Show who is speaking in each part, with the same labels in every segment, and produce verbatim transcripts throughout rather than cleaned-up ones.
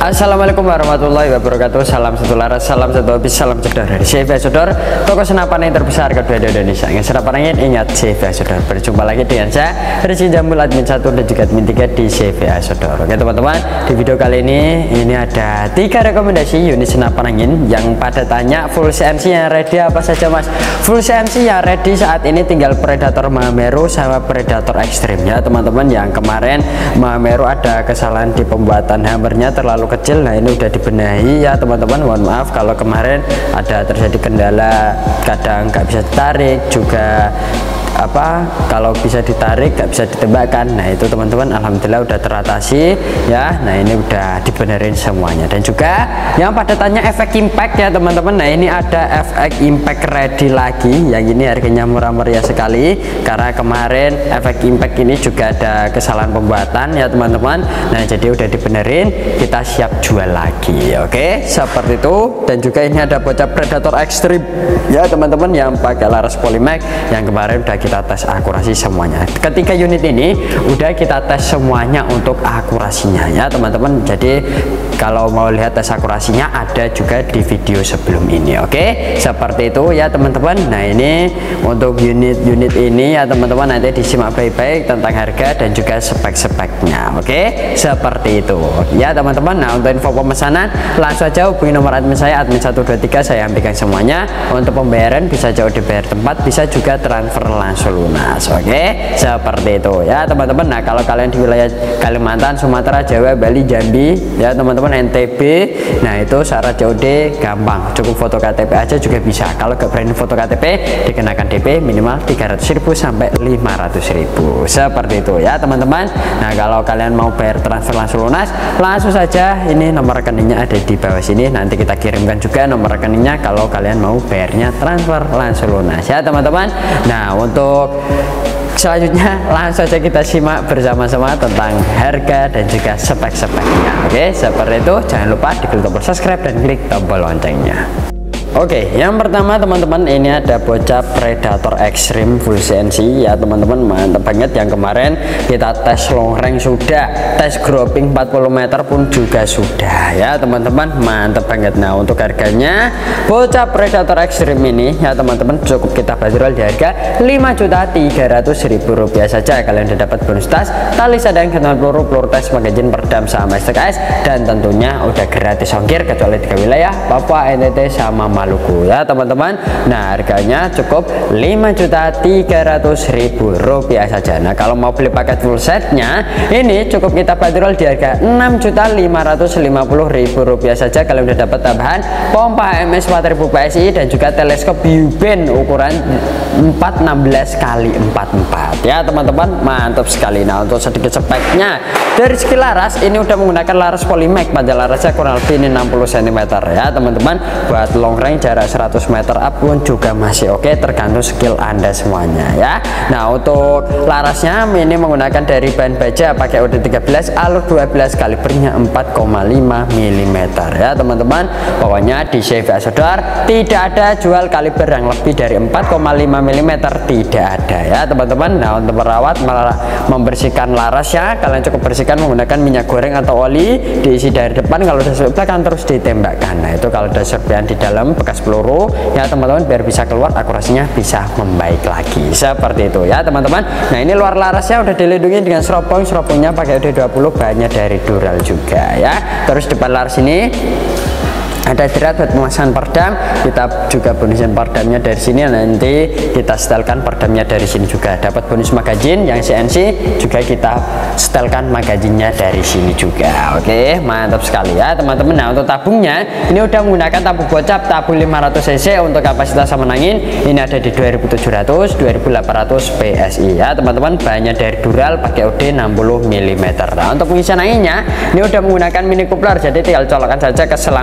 Speaker 1: Assalamualaikum warahmatullahi wabarakatuh. Salam satu laras, salam satu habis, salam cedar dari C V Sodor, toko senapan yang terbesar kedua di Indonesia. Yang senapan angin, ingat C V Sodor. Berjumpa lagi dengan saya Rizky Jamil, admin satu dan juga admin tiga di C V Sodor. Oke teman-teman, di video kali ini ini ada tiga rekomendasi unit senapan angin yang pada tanya full C M C yang ready apa saja mas. Full C M C yang ready saat ini tinggal Predator Mahameru sama Predator Extreme ya teman-teman. Yang kemarin Mahameru ada kesalahan di pembuatan hammernya terlalu kecil, nah ini udah dibenahi ya teman-teman. Mohon maaf kalau kemarin ada terjadi kendala, kadang nggak bisa ditarik juga, apa kalau bisa ditarik nggak bisa ditembakkan. Nah itu teman-teman alhamdulillah udah teratasi ya. Nah ini udah dibenerin semuanya. Dan juga yang pada tanya efek impact ya teman-teman, nah ini ada efek impact ready lagi. Yang ini harganya murah meriah sekali karena kemarin efek impact ini juga ada kesalahan pembuatan ya teman-teman. Nah jadi udah dibenerin, kita siap jual lagi. Oke seperti itu. Dan juga ini ada bocah Predator Extreme ya teman-teman yang pakai laras Polymax yang kemarin udah kita tes akurasi semuanya. Ketiga unit ini udah kita tes semuanya untuk akurasinya ya teman-teman. Jadi kalau mau lihat tes akurasinya ada juga di video sebelum ini. Oke seperti itu ya teman-teman. Nah ini untuk unit-unit ini ya teman-teman, nanti disimak baik-baik tentang harga dan juga spek-speknya. Oke seperti itu ya teman-teman. Nah untuk info pemesanan langsung aja hubungi nomor admin saya, admin satu dua tiga, saya ambilkan semuanya. Untuk pembayaran bisa jauh dibayar tempat, bisa juga transfer langsung lunas. Oke seperti itu ya teman-teman. Nah kalau kalian di wilayah Kalimantan, Sumatera, Jawa, Bali, Jambi ya teman-teman, N T B, nah itu syarat C O D gampang, cukup foto K T P aja juga bisa. Kalau gak berani foto K T P dikenakan D P minimal tiga ratus ribu sampai lima ratus ribu seperti itu ya teman-teman. Nah kalau kalian mau bayar transfer langsung lunas, langsung saja ini nomor rekeningnya ada di bawah sini, nanti kita kirimkan juga nomor rekeningnya kalau kalian mau bayarnya transfer langsung lunas ya teman-teman. Nah untuk selanjutnya langsung saja kita simak bersama-sama tentang harga dan juga spek-speknya. Oke seperti itu, jangan lupa diklik tombol subscribe dan klik tombol loncengnya. Oke, yang pertama teman-teman ini ada bocah Predator Extreme full C N C ya teman-teman, mantap banget. Yang kemarin kita tes long range sudah, tes grouping empat puluh meter pun juga sudah ya teman-teman, mantap banget. Nah untuk harganya bocah Predator Extreme ini ya teman-teman cukup kita bandrol di harga lima juta tiga ratus ribu rupiah saja. Kalian udah dapat bonus tas, tali sadang, gantungan peluru, peluru tes, magazin, perdam sama S T K S, dan tentunya udah gratis ongkir kecuali tiga wilayah, Papua, N T T sama Maluku ya teman-teman. Nah harganya cukup lima juta tiga ratus ribu rupiah saja. Nah kalau mau beli paket full setnya ini cukup kita bandrol di harga enam juta lima ratus lima puluh ribu rupiah saja. Kalian udah dapat tambahan pompa H M S empat ribu P S I dan juga teleskop U-band ukuran empat enam belas kali empat empat ya teman-teman, mantap sekali. Nah untuk sedikit speknya dari segi laras ini udah menggunakan laras Polymax, panjang larasnya kurang lebih ini enam puluh sentimeter ya teman-teman. Buat long range jarak seratus meter up pun juga masih oke, tergantung skill anda semuanya ya. Nah untuk larasnya ini menggunakan dari bahan baja pakai O D tiga belas alur dua belas, kalibernya empat koma lima milimeter ya teman-teman. Pokoknya di C V Sodor tidak ada jual kaliber yang lebih dari empat koma lima milimeter, tidak ada ya teman-teman. Nah untuk merawat membersihkan larasnya kalian cukup bersihkan menggunakan minyak goreng atau oli, diisi dari depan, kalau udah sampai belakang terus ditembakkan. Nah itu kalau ada serpihan di dalam bekas peluru ya teman-teman, biar bisa keluar akurasinya bisa membaik lagi seperti itu ya teman-teman. Nah ini luar larasnya udah dilindungi dengan seropong, seropongnya pakai O D dua puluh, bahannya dari Dural juga ya. Terus depan laras ini ada jerat buat pemasangan perdam, kita juga bonusin perdamnya dari sini. Nanti kita setelkan perdamnya dari sini juga. Dapat bonus magazin yang C N C juga kita setelkan magazinnya dari sini juga. Oke mantap sekali ya teman-teman. Nah untuk tabungnya ini udah menggunakan tabung bocap, tabung lima ratus cc. Untuk kapasitas sama angin ini ada di dua ribu tujuh ratus, dua ribu delapan ratus P S I ya teman-teman. Bahannya dari Dural pakai O D enam puluh milimeter. Nah untuk pengisian anginnya ini udah menggunakan mini coupler, jadi tinggal colokan saja ke selang pompanya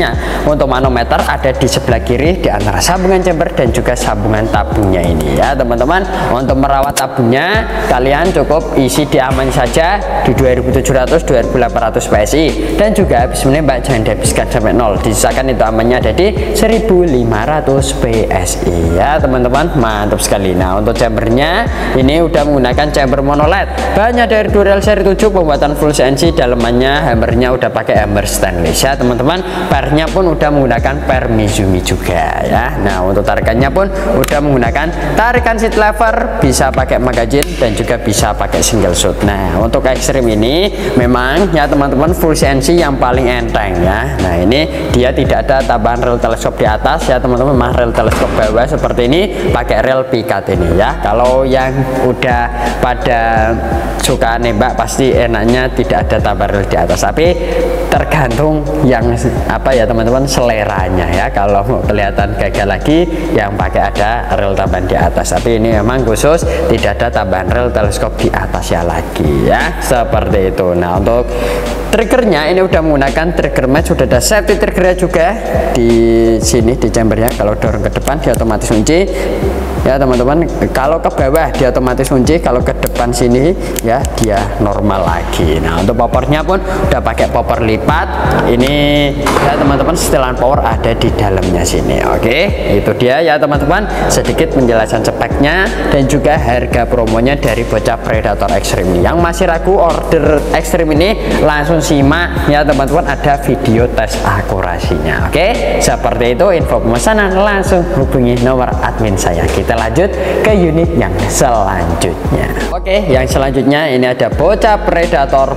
Speaker 1: informasinya untuk manometer ada di sebelah kiri di antara sambungan chamber dan juga sambungan tabungnya ini ya teman-teman. Untuk merawat tabungnya kalian cukup isi di aman saja di dua ribu tujuh ratus dua ribu delapan ratus P S I, dan juga habis menembak jangan dihabiskan sampai nol, disisakan itu amannya ada di seribu lima ratus P S I ya teman-teman. Mantap sekali. Nah untuk chambernya ini udah menggunakan chamber monoled, bahannya dari Dureal seri tujuh, pembuatan full C N C, dalemannya hammernya udah pakai hammer stainless ya teman-teman. Pernya pun udah menggunakan per Mizumi juga ya. Nah untuk tarikannya pun udah menggunakan tarikan seat lever, bisa pakai magazine dan juga bisa pakai single shot. Nah untuk ekstrim ini memang ya teman-teman full C N C yang paling enteng ya. Nah ini dia tidak ada tambahan rel teleskop di atas ya teman-teman, mah rel teleskop bawah seperti ini pakai rel pikat ini ya. Kalau yang udah pada suka nembak pasti enaknya tidak ada tambahan rel di atas, tapi tergantung yang apa ya teman-teman seleranya ya. Kalau mau kelihatan gagal lagi yang pakai ada rel tambahan di atas, tapi ini memang khusus tidak ada tambahan rel teleskop di atas ya lagi ya, seperti itu. Nah untuk triggernya ini udah menggunakan trigger match, sudah ada safety triggernya juga di sini di chambernya. Kalau dorong ke depan dia otomatis kunci ya teman-teman, kalau ke bawah dia otomatis kunci, kalau ke depan sini ya dia normal lagi. Nah untuk popornya pun udah pakai popor lipat ini ya teman-teman, setelan power ada di dalamnya sini. Oke itu dia ya teman-teman sedikit penjelasan speknya dan juga harga promonya dari bocah Predator Extreme ini. Yang masih ragu order Extreme ini langsung simak ya teman-teman, ada video tes akurasinya. Oke seperti itu info pemesanan, langsung hubungi nomor admin saya. Kita lanjut ke unit yang selanjutnya. Oke yang selanjutnya ini ada bocah Predator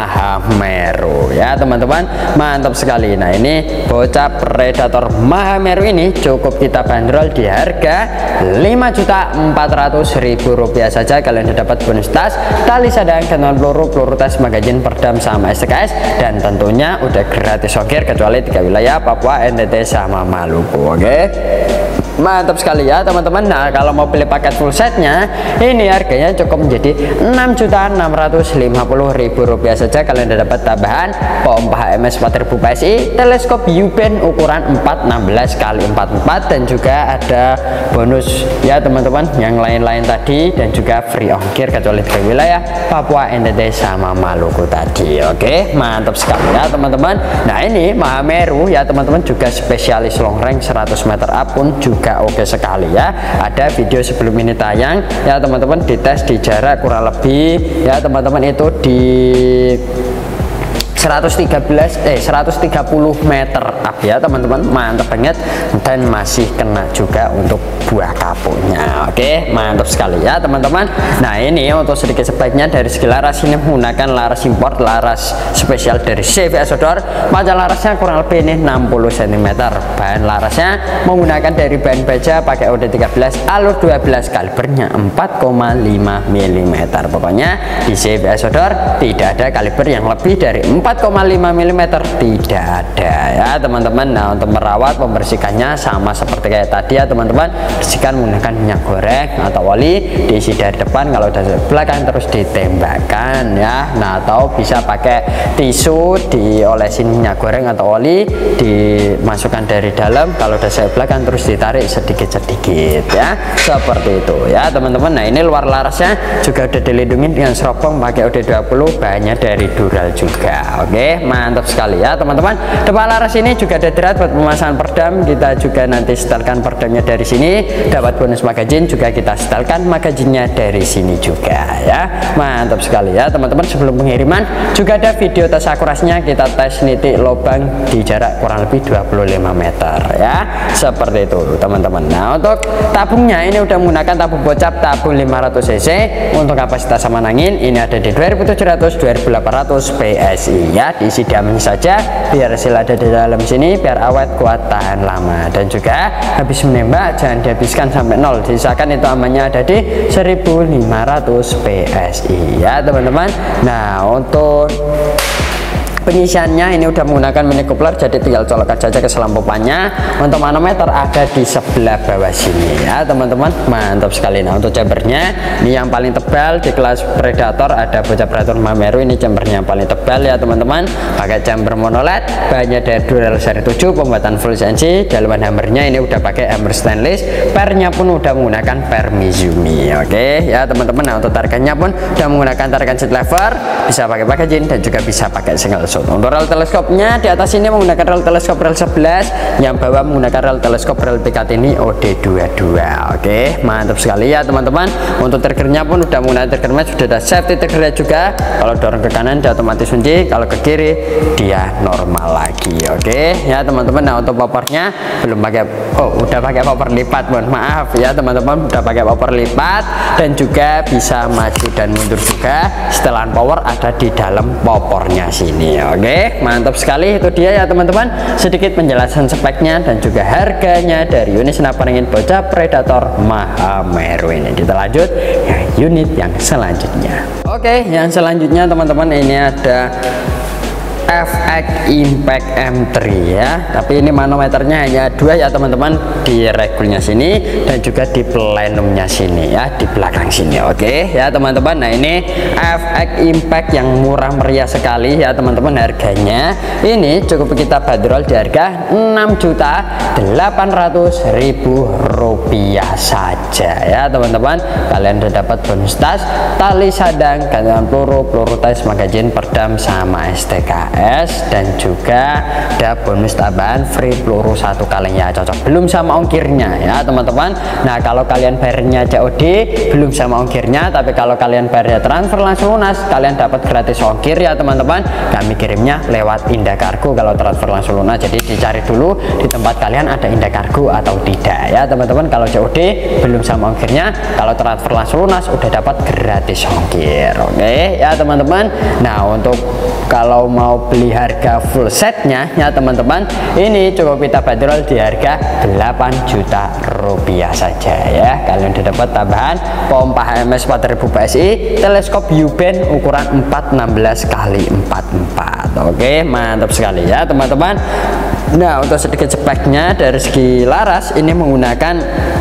Speaker 1: Mahameru ya teman-teman, mantap sekali. Nah ini bocah Predator Mahameru ini cukup kita bandrol di harga lima juta empat ratus ribu rupiah saja. Kalian dapat bonus tas, tali sadang, gantungan peluru, peluru tes, magazin, perdam sama S T K S, dan tentunya udah gratis ongkir kecuali tiga wilayah Papua, N T T sama Maluku. Oke mantap sekali ya teman-teman. Nah kalau mau pilih paket full setnya ini harganya cukup menjadi enam juta enam ratus lima puluh ribu rupiah saja. Kalian dapat tambahan pompa H M S empat ribu P S I, teleskop U-band ukuran empat enam belas kali empat empat, dan juga ada bonus ya teman-teman yang lain-lain tadi, dan juga free ongkir kecuali tiga wilayah Papua, N T T sama Maluku tadi. Oke mantap sekali ya teman-teman. Nah ini Mahameru ya teman-teman juga spesialis long range seratus meter up pun juga oke sekali ya. Ada video sebelum ini tayang ya teman-teman, dites di jarak kurang lebih ya teman-teman itu di seratus tiga belas eh seratus tiga puluh meter up ya teman-teman, mantap banget, dan masih kena juga untuk buah kapuknya. Oke mantap sekali ya teman-teman. Nah ini untuk sedikit sebaiknya dari segi laras ini menggunakan laras import, laras spesial dari C V S Outdoor. Panjang larasnya kurang lebih ini enam puluh sentimeter, bahan larasnya menggunakan dari bahan baja pakai O D tiga belas alur dua belas, kalibernya empat koma lima milimeter. Pokoknya di C V S Outdoor tidak ada kaliber yang lebih dari empat koma lima milimeter, tidak ada ya teman-teman. Nah untuk merawat membersihkannya sama seperti kayak tadi ya teman-teman, bersihkan menggunakan minyak goreng atau oli, diisi dari depan, kalau dari belakang terus ditembakkan ya. Nah atau bisa pakai tisu diolesin minyak goreng atau oli, dimasukkan dari dalam, kalau dari belakang terus ditarik sedikit-sedikit ya, seperti itu ya teman-teman. Nah ini luar larasnya juga udah dilindungi dengan seropong pakai O D dua puluh, bahannya dari Dureal juga. Oke mantap sekali ya teman-teman. Depan laras ini juga ada drat buat pemasangan perdam, kita juga nanti setelkan perdamnya dari sini, dapat bonus magazine juga kita setelkan magazinnya dari sini juga ya. Mantap sekali ya teman-teman. Sebelum pengiriman juga ada video tes akurasinya, kita tes nitik lubang di jarak kurang lebih dua puluh lima meter ya, seperti itu teman-teman. Nah untuk tabungnya ini udah menggunakan tabung bocap tabung lima ratus cc. Untuk kapasitas sama angin ini ada di dua ribu tujuh ratus dua ribu delapan ratus P S I ya, diisi diamin saja biar hasil ada di dalam sini, biar awet kuat tahan lama, dan juga habis menembak jangan dihabiskan sampai nol, disisakan itu amannya ada di seribu lima ratus P S I ya teman-teman. Nah untuk Pengisiannya ini udah menggunakan mini coupler, jadi tinggal colokan saja ke selampupannya. Untuk manometer ada di sebelah bawah sini ya teman-teman, mantap sekali. Nah untuk chambernya ini yang paling tebal di kelas Predator, ada bocah Predator Mameru, ini chambernya yang paling tebal ya teman-teman, pakai chamber monoled, bahannya dari Dural seri tujuh, pembuatan full C N C. Dalaman hammernya ini udah pakai hammer stainless, pernya pun udah menggunakan per Mizumi. Oke ya teman-teman. Nah untuk tarikannya pun udah menggunakan tarikan seat lever, bisa pakai packaging dan juga bisa pakai single. Untuk rel teleskopnya di atas ini menggunakan rel teleskop rel sebelas, yang bawah menggunakan rel teleskop rel Picatinny ini O D dua puluh dua. Oke, mantap sekali ya teman-teman. Untuk triggernya pun udah menggunakan trigger match, sudah ada safety triggernya juga. Kalau dorong ke kanan dia otomatis kunci, kalau ke kiri dia normal lagi. Oke ya teman-teman. Nah untuk popornya belum pakai, oh udah pakai popor lipat, mohon maaf ya teman-teman, udah pakai popor lipat dan juga bisa maju dan mundur juga. Setelan power ada di dalam popornya sini. Oke, mantap sekali. Itu dia ya teman-teman, sedikit penjelasan speknya dan juga harganya dari unit senapan angin bocah Predator Mahameru ini. Kita lanjut ya unit yang selanjutnya. Oke, yang selanjutnya teman-teman, ini ada F X Impact M tiga ya, tapi ini manometernya hanya dua ya teman-teman, di regulnya sini dan juga di plenumnya sini ya, di belakang sini. Oke ya teman-teman. Nah ini F X Impact yang murah meriah sekali ya teman-teman, harganya ini cukup kita bandrol di harga enam juta delapan ratus ribu rupiah saja ya teman-teman. Kalian udah dapat bonus tas, tali sadang, gantungan peluru, peluru tais, magazine, perdam, sama S T K S, dan juga ada bonus tambahan free peluru satu kalinya, cocok belum sama ongkirnya ya teman-teman. Nah kalau kalian bayarnya C O D belum sama ongkirnya, tapi kalau kalian bayarnya transfer langsung lunas kalian dapat gratis ongkir ya teman-teman. Kami kirimnya lewat Indah Kargo kalau transfer langsung lunas, jadi dicari dulu di tempat kalian ada Indah Kargo atau tidak ya teman-teman. Kalau C O D belum sama ongkirnya, kalau transfer langsung lunas udah dapat gratis ongkir. Oke ya teman-teman. Nah untuk kalau mau beli harga full setnya ya teman-teman, ini cukup kita bandrol di harga delapan juta rupiah saja ya. Kalian udah dapat tambahan pompa H M S empat ribu P S I, teleskop U-band ukuran empat enam belas kali empat empat. Oke, mantap sekali ya teman-teman. Nah untuk sedikit speknya dari segi laras, ini menggunakan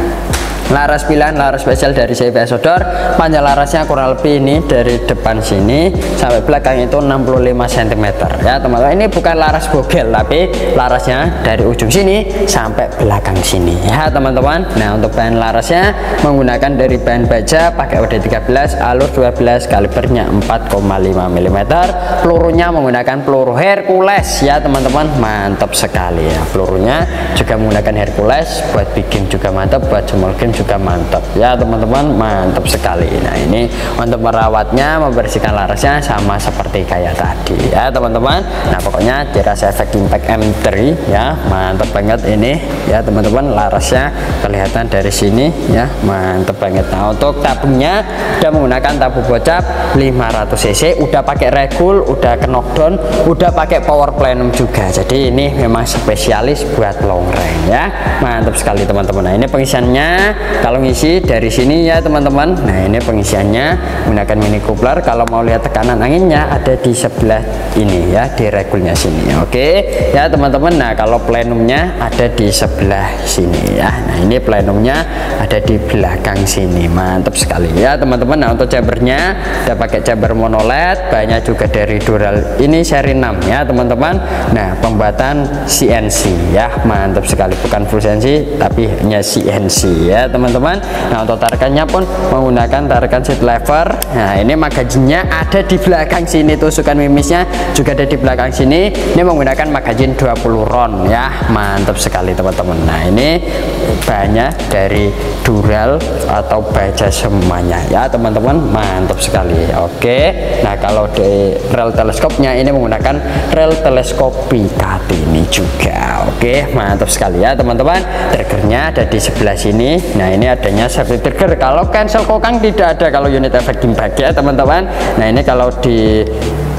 Speaker 1: laras pilihan, laras spesial dari C V S Outdoor. Panjang larasnya kurang lebih ini dari depan sini sampai belakang itu enam puluh lima sentimeter ya teman-teman. Ini bukan laras bogel, tapi larasnya dari ujung sini sampai belakang sini ya teman-teman. Nah untuk bahan larasnya menggunakan dari bahan baja, pakai O D tiga belas, alur dua belas, kalibernya empat koma lima milimeter. Pelurunya menggunakan peluru Hercules ya teman-teman, mantap sekali ya. Pelurunya juga menggunakan Hercules, buat bikin juga mantap, buat small game juga mantap ya teman-teman, mantap sekali. Nah ini untuk merawatnya, membersihkan larasnya sama seperti kayak tadi ya teman-teman. Nah pokoknya jelas F X Impact M tiga ya, mantap banget ini ya teman-teman. Larasnya kelihatan dari sini ya, mantap banget. Nah untuk tabungnya udah menggunakan tabung bocap lima ratus cc, udah pakai regul, udah ke knockdown, udah pakai power plenum juga. Jadi ini memang spesialis buat long range ya, mantap sekali teman-teman. Nah ini pengisiannya kalau ngisi dari sini ya teman-teman. Nah ini pengisiannya menggunakan mini coupler. Kalau mau lihat tekanan anginnya ada di sebelah ini ya, di regulnya sini. Oke ya teman-teman. Nah kalau plenumnya ada di sebelah sini ya. Nah ini plenumnya ada di belakang sini, mantap sekali ya teman-teman. Nah untuk chambernya udah pakai chamber monoled, banyak juga dari Dural ini seri enam ya teman-teman. Nah pembuatan C N C ya, mantap sekali, bukan full C N C tapi hanya C N C ya teman-teman. Nah untuk tarikannya pun menggunakan tarikan seat lever. Nah ini magazinnya ada di belakang sini, tusukan mimisnya juga ada di belakang sini. Ini menggunakan magazin dua puluh round ya, mantap sekali teman-teman. Nah ini banyak dari Dural atau baja semuanya ya teman-teman, mantap sekali. Oke, nah kalau di rel teleskopnya ini menggunakan rel teleskop Picatinny juga. Oke, mantap sekali ya teman-teman. Triggernya ada di sebelah sini. Nah ini adanya safety trigger, kalau cancel kokang tidak ada kalau unit efek impact ya teman-teman. Nah ini kalau di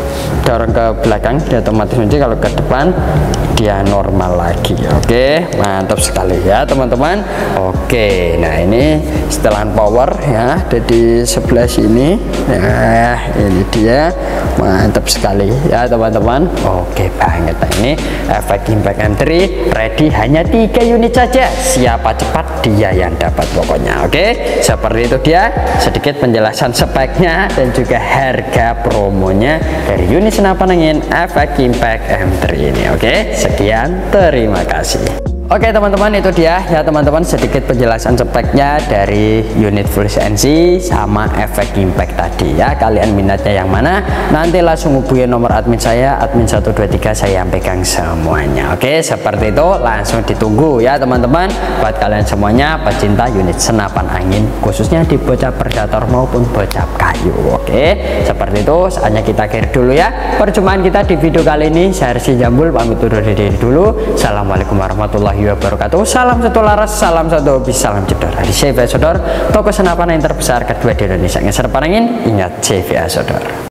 Speaker 1: dorong ke belakang dia otomatis kunci, kalau ke depan dia normal lagi. Oke, mantap sekali ya teman-teman. Oke, nah ini setelan power ya, ada di sebelah sini. Nah ini dia, mantap sekali ya teman-teman. Oke banget. Nah ini efek impact M tiga ready, hanya tiga unit saja, siapa cepat dia yang dapat pokoknya. Oke, seperti itu dia sedikit penjelasan speknya dan juga harga promonya dari unit senapan angin efek impact M tiga ini. Oke, sekian, terima kasih. Oke teman-teman, itu dia ya teman-teman sedikit penjelasan speknya dari unit full C N C sama efek impact tadi ya. Kalian minatnya yang mana? Nanti langsung hubungi nomor admin saya, admin satu dua tiga, saya yang pegang semuanya. Oke, seperti itu, langsung ditunggu ya teman-teman buat kalian semuanya pecinta unit senapan angin, khususnya di bocah predator maupun bocah kayu. Oke, seperti itu, saatnya kita akhir dulu ya perjumpaan kita di video kali ini. Saya Rizky Jambul pamit undur diri dulu. Assalamualaikum warahmatullahi wabarakatuh. Salam satu laras, salam satu hobi, salam jedor dari C V A Sodor, toko senapan yang terbesar kedua di Indonesia. Ngeser panangin, ingat C V A Sodor.